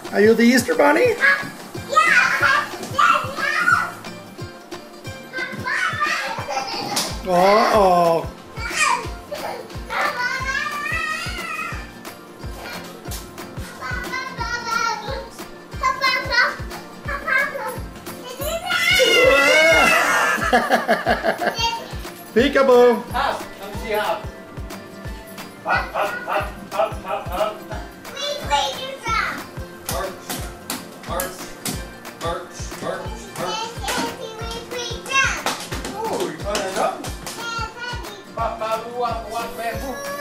Are you the Easter Bunny? Uh-oh. Peekaboo. Hop. Let me see hop. Hop, hop, hop, hop, hop, hop. March, march, march, march, march. Oh, you trying to jump? Pop, pop, walk, walk, man.